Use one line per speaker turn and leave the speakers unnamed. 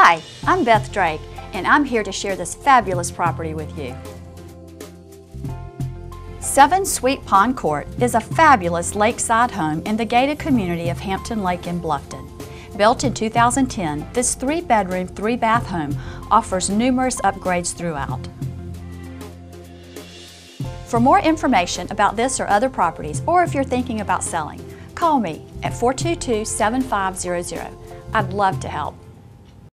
Hi, I'm Beth Drake, and I'm here to share this fabulous property with you. 7 Sweet Pond Court is a fabulous lakeside home in the gated community of Hampton Lake in Bluffton. Built in 2010, this 3-bedroom, 3-bath home offers numerous upgrades throughout. For more information about this or other properties, or if you're thinking about selling, call me at 422-7500. I'd love to help.